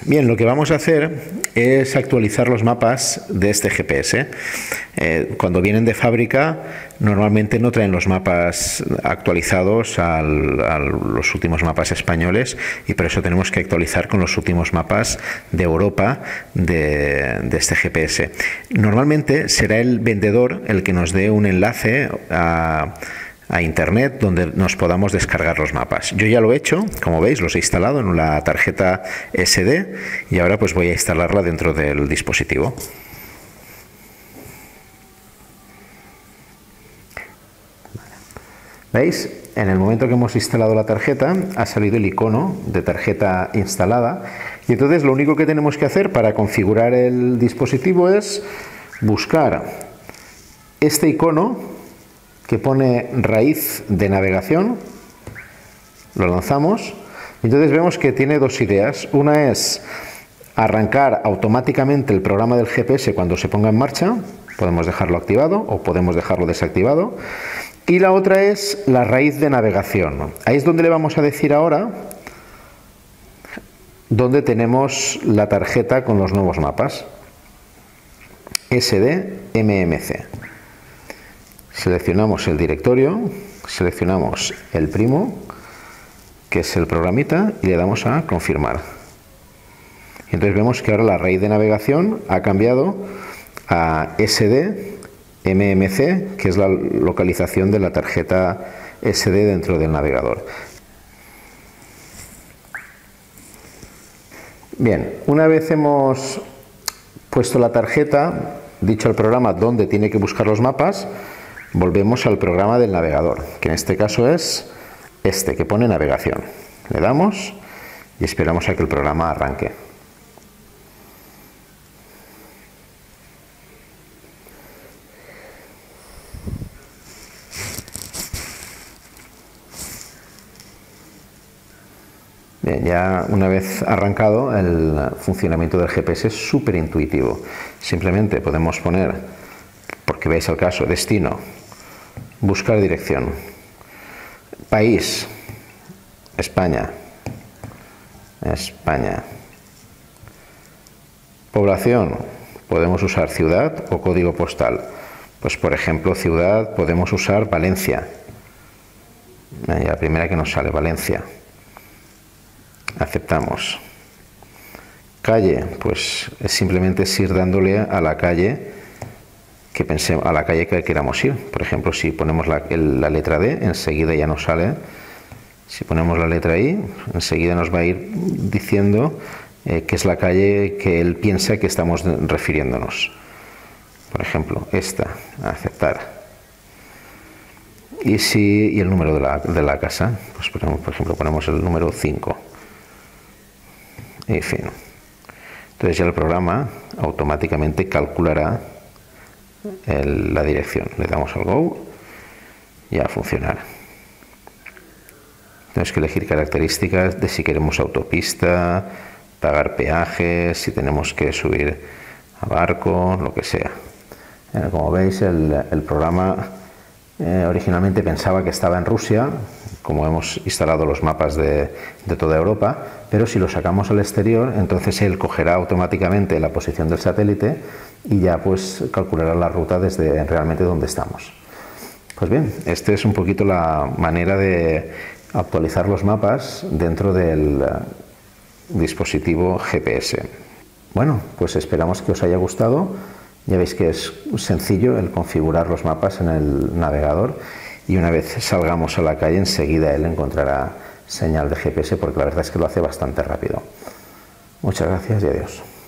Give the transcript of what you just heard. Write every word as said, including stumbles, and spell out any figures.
Bien, lo que vamos a hacer es actualizar los mapas de este G P S. Eh, cuando vienen de fábrica, normalmente no traen los mapas actualizados al, a los últimos mapas españoles, y por eso tenemos que actualizar con los últimos mapas de Europa de, de este G P S. Normalmente será el vendedor el que nos dé un enlace a... a internet donde nos podamos descargar los mapas. Yo ya lo he hecho, como veis, los he instalado en la tarjeta ese de y ahora pues voy a instalarla dentro del dispositivo. ¿Veis? En el momento que hemos instalado la tarjeta ha salido el icono de tarjeta instalada, y entonces lo único que tenemos que hacer para configurar el dispositivo es buscar este icono que pone raíz de navegación, lo lanzamos y entonces vemos que tiene dos ideas. Una es arrancar automáticamente el programa del G P S cuando se ponga en marcha, podemos dejarlo activado o podemos dejarlo desactivado, y la otra es la raíz de navegación. Ahí es donde le vamos a decir ahora dónde tenemos la tarjeta con los nuevos mapas. S D M M C. Seleccionamos el directorio, seleccionamos el primo, que es el programita, y le damos a confirmar. Y entonces vemos que ahora la raíz de navegación ha cambiado a S D M M C, que es la localización de la tarjeta S D dentro del navegador. Bien, una vez hemos puesto la tarjeta, dicho al programa dónde tiene que buscar los mapas, volvemos al programa del navegador, que en este caso es este, que pone navegación. Le damos y esperamos a que el programa arranque. Bien, ya una vez arrancado, el funcionamiento del G P S es súper intuitivo. Simplemente podemos poner, porque veis el caso, destino, buscar dirección, país, España, España, población, podemos usar ciudad o código postal. Pues por ejemplo, ciudad, podemos usar Valencia. La primera que nos sale, Valencia. Aceptamos. Calle, pues es simplemente es ir dándole a la calle que pensemos, a la calle que queramos ir. Por ejemplo, si ponemos la, el, la letra D, enseguida ya nos sale. Si ponemos la letra I, enseguida nos va a ir diciendo eh, que es la calle que él piensa que estamos refiriéndonos. Por ejemplo, esta, aceptar. Y si y el número de la, de la casa, pues ponemos, por ejemplo, ponemos el número cinco. Y fin. Entonces ya el programa automáticamente calculará el, la dirección. Le damos al Go y a funcionar. Tenemos que elegir características de si queremos autopista, pagar peajes, si tenemos que subir a barco, lo que sea. Eh, como veis, el, el programa eh, originalmente pensaba que estaba en Rusia, como hemos instalado los mapas de, de toda Europa, pero si lo sacamos al exterior, entonces él cogerá automáticamente la posición del satélite y ya pues calculará la ruta desde realmente donde estamos. Pues bien, esta es un poquito la manera de actualizar los mapas dentro del dispositivo G P S. Bueno, pues esperamos que os haya gustado. Ya veis que es sencillo el configurar los mapas en el navegador, y una vez salgamos a la calle enseguida él encontrará señal de G P S, porque la verdad es que lo hace bastante rápido. Muchas gracias y adiós.